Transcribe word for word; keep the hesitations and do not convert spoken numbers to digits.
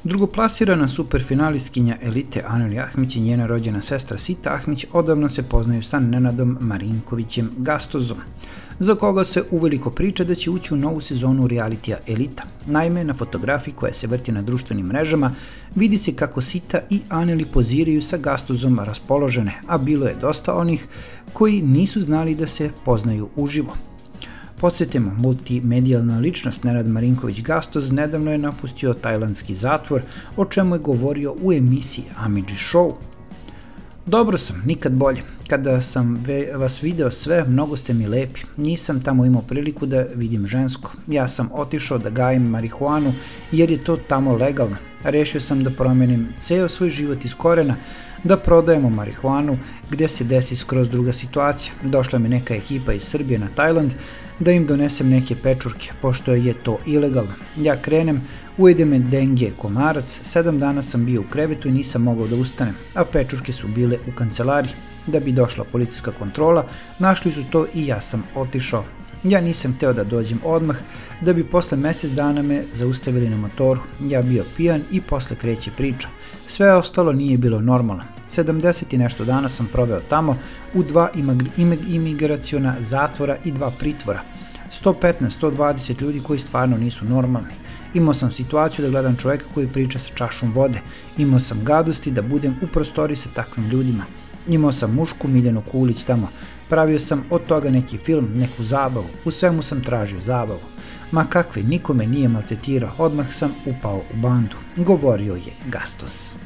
Drugoplasirana superfinalistkinja elite Anel Ahmić i njena rođena sestra Sita Ahmić odavno se poznaju sa Nenadom Marinkovićem Gastozom, za koga se uveliko priča da će ući u novu sezonu realitija Elita. Naime, na fotografiji koja se vrti na društvenim mrežama vidi se kako Sita i Aneli poziraju sa Gastozom raspoložene, a bilo je dosta onih koji nisu znali da se poznaju uživo. Podsjetimo, multimedijalna ličnost Nenad Marinković Gastoz nedavno je napustio tajlandski zatvor, o čemu je govorio u emisiji Amidži Show. Dobro sam, nikad bolje. Kada sam vas video sve, mnogo ste mi lepi. Nisam tamo imao priliku da vidim žensko. Ja sam otišao da gajim marihuanu jer je to tamo legalno. Rešio sam da promenim ceo svoj život iz korena, da prodajemo marihuanu gde se desi skroz druga situacija. Došla mi neka ekipa iz Srbije na Tajland da im donesem neke pečurke, pošto je to ilegalno. Ja krenem, ujede me denge komarac, sedam dana sam bio u krevetu i nisam mogao da ustanem, a pečurke su bile u kancelariji. Da bi došla policijska kontrola, našli su to i ja sam otišao. Ja nisam hteo da dođem odmah, da bi posle mesec dana me zaustavili na motoru. Ja bio pijan i posle kreće priča. Sve ostalo nije bilo normalno. sedamdeset i nešto dana sam proveo tamo u dva imigraciona zatvora i dva pritvora. sto petnaest do sto dvadeset ljudi koji stvarno nisu normalni. Imao sam situaciju da gledam čoveka koji priča sa čašom vode. Imao sam gadosti da budem u prostoriji sa takvim ljudima. Imao sam mušku Miljanu Kulić tamo. Pravio sam od toga neki film, neku zabavu. U svemu sam tražio zabavu. Ma kakve, nikome nije maltretirao, odmah sam upao u bandu, govorio je Gastoz.